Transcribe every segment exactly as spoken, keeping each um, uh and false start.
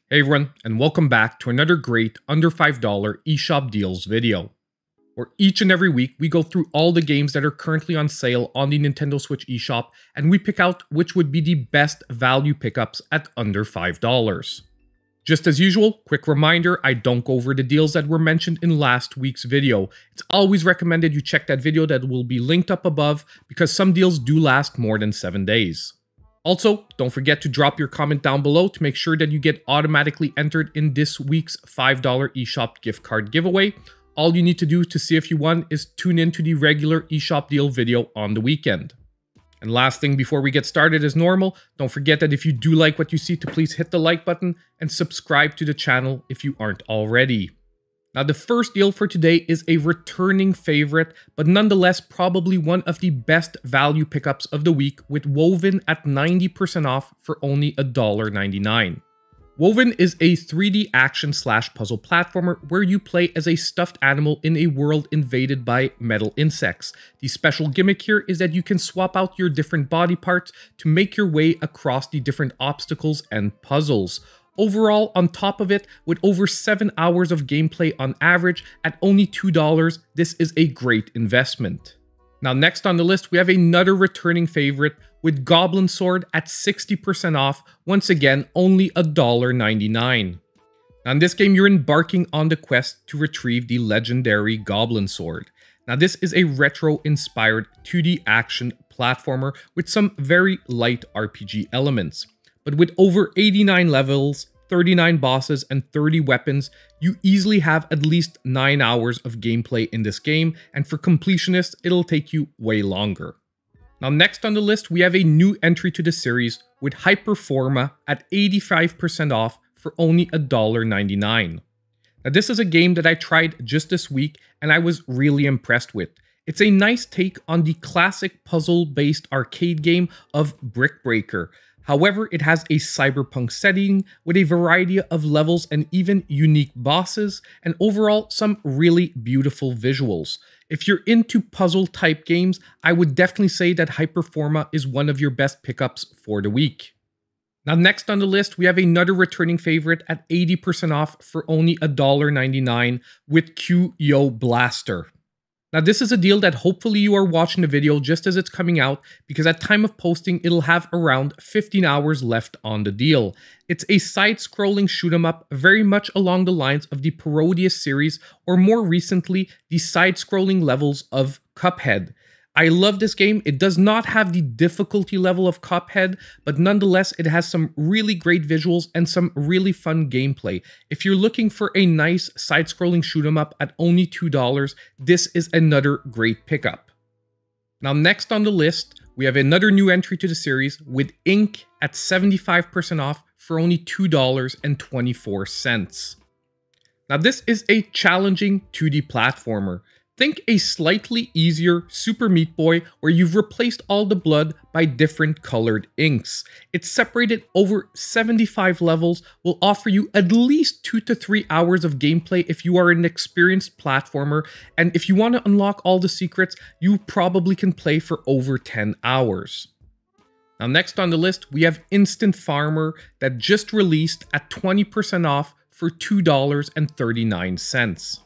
Hey everyone, and welcome back to another great under five dollar eShop deals video, where each and every week we go through all the games that are currently on sale on the Nintendo Switch eShop, and we pick out which would be the best value pickups at under five dollars. Just as usual, quick reminder, I don't go over the deals that were mentioned in last week's video. It's always recommended you check that video that will be linked up above, because some deals do last more than seven days. Also, don't forget to drop your comment down below to make sure that you get automatically entered in this week's five dollar eShop gift card giveaway. All you need to do to see if you won is tune in to the regular eShop deal video on the weekend. And last thing before we get started as normal, don't forget that if you do like what you see to please hit the like button and subscribe to the channel if you aren't already. Now, the first deal for today is a returning favorite, but nonetheless probably one of the best value pickups of the week, with Woven at ninety percent off for only one dollar ninety-nine. Woven is a three D action slash puzzle platformer where you play as a stuffed animal in a world invaded by metal insects. The special gimmick here is that you can swap out your different body parts to make your way across the different obstacles and puzzles. Overall, on top of it, with over seven hours of gameplay on average at only two dollars, this is a great investment. Now, next on the list, we have another returning favorite with Goblin Sword at sixty percent off, once again, only one dollar ninety-nine. Now, in this game, you're embarking on the quest to retrieve the legendary Goblin Sword. Now, this is a retro-inspired two D action platformer with some very light R P G elements. But with over eighty-nine levels, thirty-nine bosses, and thirty weapons, you easily have at least nine hours of gameplay in this game, and for completionists, it'll take you way longer. Now, next on the list, we have a new entry to the series with Hyperforma at eighty-five percent off for only one dollar ninety-nine. Now, this is a game that I tried just this week, and I was really impressed with. It's a nice take on the classic puzzle-based arcade game of Brick Breaker. However, it has a cyberpunk setting with a variety of levels and even unique bosses, and overall some really beautiful visuals. If you're into puzzle type games, I would definitely say that Hyperforma is one of your best pickups for the week. Now, next on the list, we have another returning favorite at eighty percent off for only one dollar ninety-nine with Q-Yo Blaster. Now, this is a deal that hopefully you are watching the video just as it's coming out, because at time of posting, it'll have around fifteen hours left on the deal. It's a side-scrolling shoot-'em-up very much along the lines of the Parodius series, or more recently, the side-scrolling levels of Cuphead. I love this game. It does not have the difficulty level of Cuphead, but nonetheless, it has some really great visuals and some really fun gameplay. If you're looking for a nice side-scrolling shoot-'em-up at only two dollars, this is another great pickup. Now, next on the list, we have another new entry to the series with Ink at seventy-five percent off for only two dollars and twenty-four cents. Now, this is a challenging two D platformer. Think a slightly easier Super Meat Boy where you've replaced all the blood by different colored inks. It's separated over seventy-five levels, will offer you at least two to three hours of gameplay if you are an experienced platformer, and if you want to unlock all the secrets, you probably can play for over ten hours. Now, next on the list, we have Instant Farmer that just released at twenty percent off for two dollars and thirty-nine cents.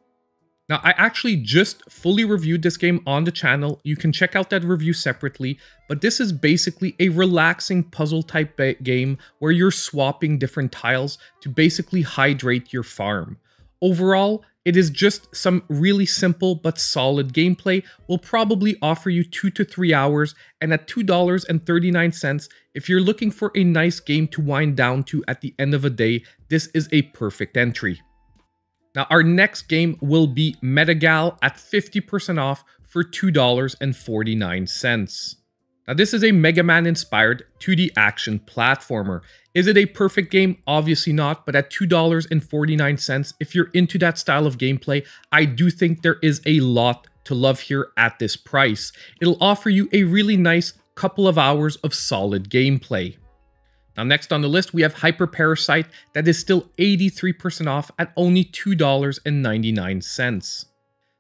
Now, I actually just fully reviewed this game on the channel. You can check out that review separately, but this is basically a relaxing puzzle type game where you're swapping different tiles to basically hydrate your farm. Overall, it is just some really simple but solid gameplay. Will probably offer you two to three hours, and at two dollars and thirty-nine cents, if you're looking for a nice game to wind down to at the end of a day, this is a perfect entry. Now, our next game will be Metagal at fifty percent off for two dollars and forty-nine cents. Now, this is a Mega Man-inspired two D action platformer. Is it a perfect game? Obviously not, but at two dollars and forty-nine cents, if you're into that style of gameplay, I do think there is a lot to love here at this price. It'll offer you a really nice couple of hours of solid gameplay. Now, next on the list, we have Hyper Parasite that is still eighty-three percent off at only two dollars and ninety-nine cents.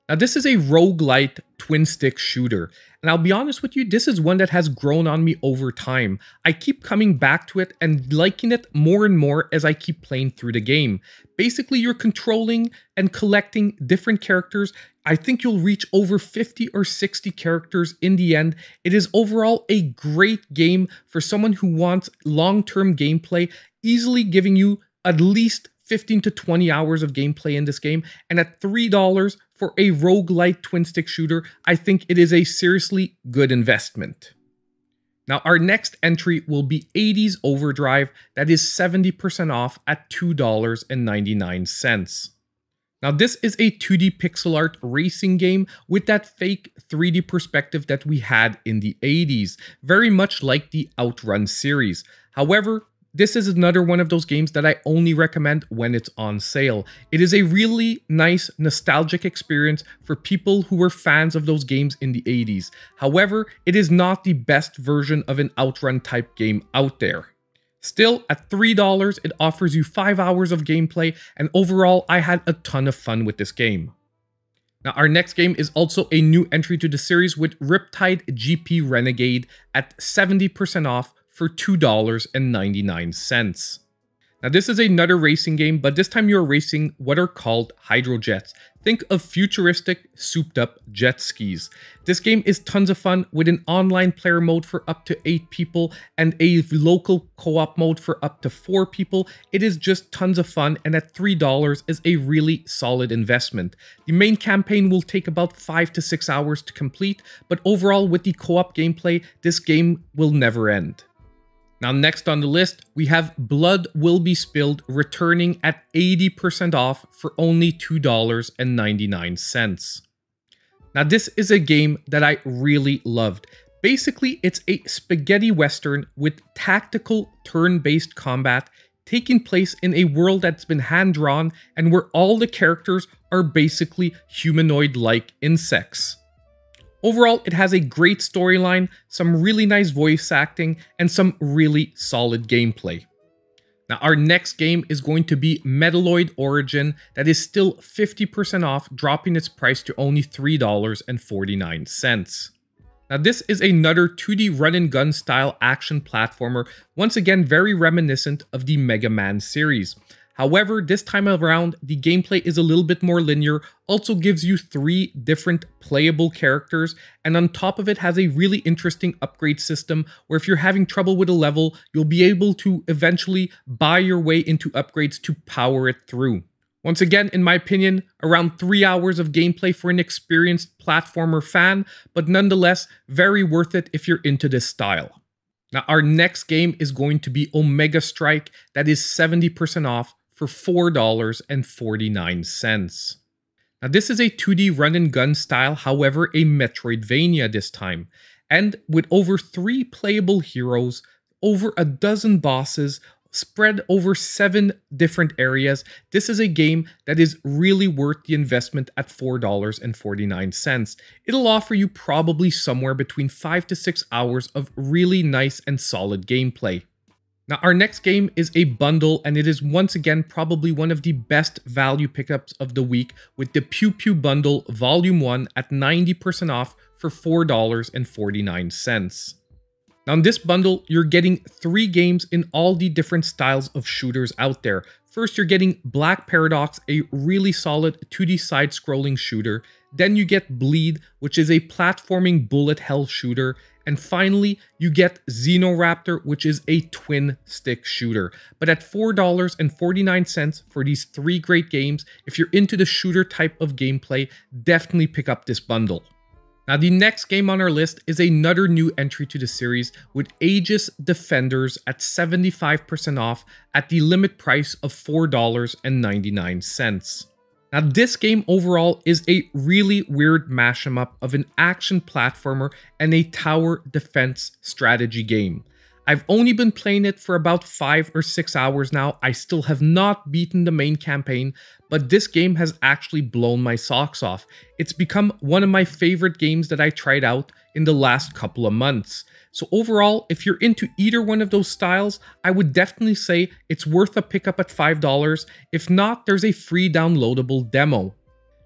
Now, this is a roguelite twin stick shooter, and I'll be honest with you, this is one that has grown on me over time. I keep coming back to it and liking it more and more as I keep playing through the game. Basically, you're controlling and collecting different characters. I think you'll reach over fifty or sixty characters in the end. It is overall a great game for someone who wants long-term gameplay, easily giving you at least fifteen to twenty hours of gameplay in this game, and at three dollars for a roguelite twin stick shooter, I think it is a seriously good investment. Now, our next entry will be eighties Overdrive, that is seventy percent off at two dollars and ninety-nine cents. Now, this is a two D pixel art racing game with that fake three D perspective that we had in the eighties, very much like the Outrun series. However, this is another one of those games that I only recommend when it's on sale. It is a really nice, nostalgic experience for people who were fans of those games in the eighties. However, it is not the best version of an Outrun type game out there. Still, at three dollars, it offers you five hours of gameplay, and overall, I had a ton of fun with this game. Now, our next game is also a new entry to the series with Riptide G P Renegade at seventy percent off for two dollars and ninety-nine cents. Now, this is another racing game, but this time you're racing what are called hydrojets. Think of futuristic, souped-up jet skis. This game is tons of fun with an online player mode for up to eight people and a local co-op mode for up to four people. It is just tons of fun, and at three dollars is a really solid investment. The main campaign will take about five to six hours to complete, but overall with the co-op gameplay, this game will never end. Now, next on the list, we have Blood Will Be Spilled returning at eighty percent off for only two dollars and ninety-nine cents. Now, this is a game that I really loved. Basically, it's a spaghetti western with tactical turn-based combat taking place in a world that's been hand-drawn and where all the characters are basically humanoid-like insects. Overall, it has a great storyline, some really nice voice acting, and some really solid gameplay. Now, our next game is going to be Metaloid Origin, that is still fifty percent off, dropping its price to only three dollars and forty-nine cents. Now, this is another two D run-and-gun style action platformer, once again very reminiscent of the Mega Man series. However, this time around, the gameplay is a little bit more linear, also gives you three different playable characters, and on top of it has a really interesting upgrade system where if you're having trouble with a level, you'll be able to eventually buy your way into upgrades to power it through. Once again, in my opinion, around three hours of gameplay for an experienced platformer fan, but nonetheless, very worth it if you're into this style. Now, our next game is going to be Omega Strike, that is seventy percent off, for four dollars and forty-nine cents. Now, this is a two D run-and-gun style, however a Metroidvania this time, and with over three playable heroes, over a dozen bosses, spread over seven different areas, this is a game that is really worth the investment at four dollars and forty-nine cents. It'll offer you probably somewhere between five to six hours of really nice and solid gameplay. Now, our next game is a bundle, and it is once again probably one of the best value pickups of the week with the Pew Pew Bundle Volume one at ninety percent off for four dollars and forty-nine cents. Now, in this bundle, you're getting three games in all the different styles of shooters out there. First, you're getting Black Paradox, a really solid two D side-scrolling shooter. Then you get Bleed, which is a platforming bullet hell shooter. And finally, you get Xenoraptor, which is a twin stick shooter. But at four dollars and forty-nine cents for these three great games, if you're into the shooter type of gameplay, definitely pick up this bundle. Now, the next game on our list is another new entry to the series with Aegis Defenders at seventy-five percent off at the limit price of four dollars and ninety-nine cents. Now, this game overall is a really weird mashup of an action platformer and a tower defense strategy game. I've only been playing it for about five or six hours now. I still have not beaten the main campaign, but this game has actually blown my socks off. It's become one of my favorite games that I tried out in the last couple of months. So overall, if you're into either one of those styles, I would definitely say it's worth a pickup at five dollars. If not, there's a free downloadable demo.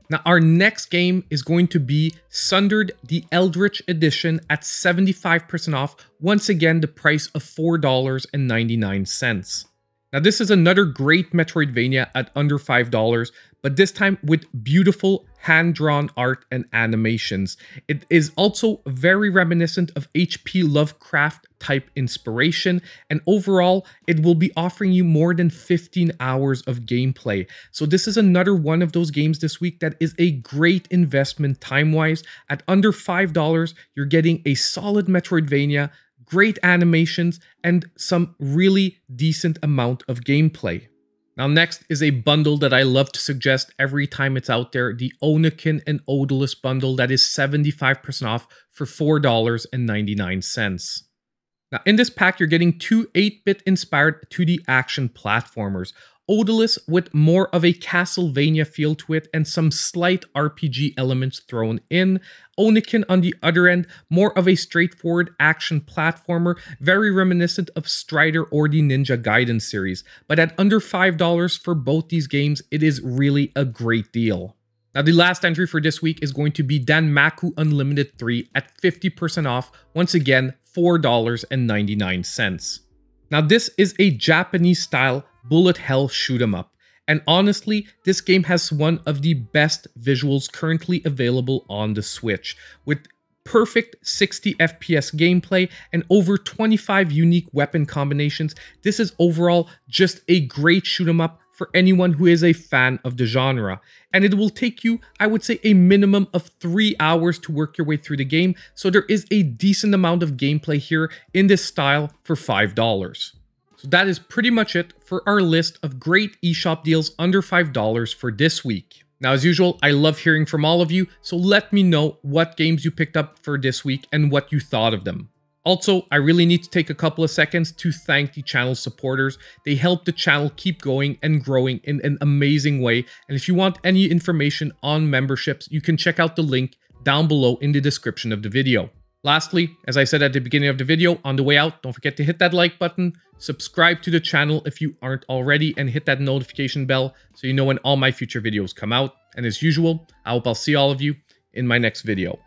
Now, our next game is going to be Sundered the Eldritch Edition at seventy-five percent off. Once again, the price of four dollars and ninety-nine cents. Now, this is another great Metroidvania at under five dollars, but this time with beautiful hand-drawn art and animations. It is also very reminiscent of H P Lovecraft type inspiration, and overall, it will be offering you more than fifteen hours of gameplay. So this is another one of those games this week that is a great investment time-wise. At under five dollars, you're getting a solid Metroidvania, great animations, and some really decent amount of gameplay. Now, next is a bundle that I love to suggest every time it's out there, the Oniken and Odalus bundle that is seventy-five percent off for four dollars and ninety-nine cents. Now, in this pack, you're getting two eight bit inspired two D action platformers. Odalus with more of a Castlevania feel to it and some slight R P G elements thrown in. Oniken, on the other end, more of a straightforward action platformer, very reminiscent of Strider or the Ninja Gaiden series. But at under five dollars for both these games, it is really a great deal. Now, the last entry for this week is going to be Danmaku Unlimited three at fifty percent off, once again, four dollars and ninety-nine cents. Now, this is a Japanese-style bullet hell shoot 'em up, and honestly, this game has one of the best visuals currently available on the Switch, with perfect sixty F P S gameplay and over twenty-five unique weapon combinations. This is overall just a great shoot 'em up for anyone who is a fan of the genre, and it will take you, I would say, a minimum of three hours to work your way through the game, so there is a decent amount of gameplay here in this style for five dollars. So that is pretty much it for our list of great eShop deals under five dollars for this week. Now, as usual, I love hearing from all of you, so let me know what games you picked up for this week and what you thought of them. Also, I really need to take a couple of seconds to thank the channel supporters. They help the channel keep going and growing in an amazing way. And if you want any information on memberships, you can check out the link down below in the description of the video. Lastly, as I said at the beginning of the video, on the way out, don't forget to hit that like button, subscribe to the channel if you aren't already, and hit that notification bell so you know when all my future videos come out. And as usual, I hope I'll see all of you in my next video.